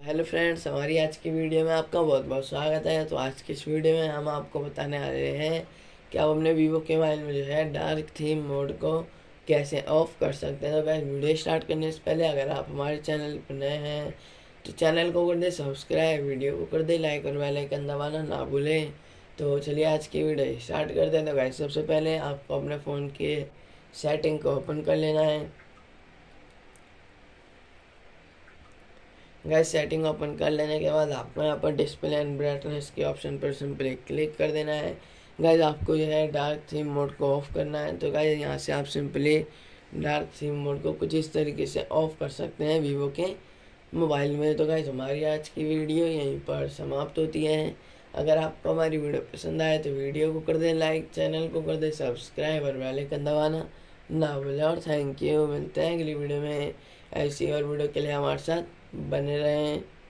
Hello friends, हमारी आज की वीडियो में आपका बहुत बहुत स्वागत है। तो आज की इस वीडियो में हम आपको बताने आ रहे हैं कि आप अपने वीवो के मोबाइल में जो है डार्क थीम मोड को कैसे ऑफ कर सकते हैं। तो गाइस, वीडियो स्टार्ट करने से पहले अगर आप हमारे चैनल पर नए हैं तो चैनल को कर दे सब्सक्राइब, वीडियो को कर दे लाइक और बेल आइकन दबाना ना भूलें। तो चलिए आज की वीडियो स्टार्ट करते हैं। तो गाइस, सबसे पहले आपको अपने फ़ोन के सेटिंग को ओपन कर लेना है। गैस, सेटिंग ओपन कर लेने के बाद आपको यहाँ पर डिस्प्ले एंड ब्राइटनेस के ऑप्शन पर सिंपली क्लिक कर देना है। गैस, आपको जो है डार्क थीम मोड को ऑफ करना है। तो गैस, यहाँ से आप सिंपली डार्क थीम मोड को कुछ इस तरीके से ऑफ कर सकते हैं वीवो के मोबाइल में। तो गैस, हमारी आज की वीडियो यहीं पर समाप्त होती है। अगर आपको हमारी वीडियो पसंद आए तो वीडियो को कर दें लाइक, चैनल को कर दें सब्सक्राइब और बेल आइकन दबाना ना भूलें। और थैंक यू, मिलते हैं अगली वीडियो में। ऐसी और वीडियो के लिए हमारे साथ बने रहें।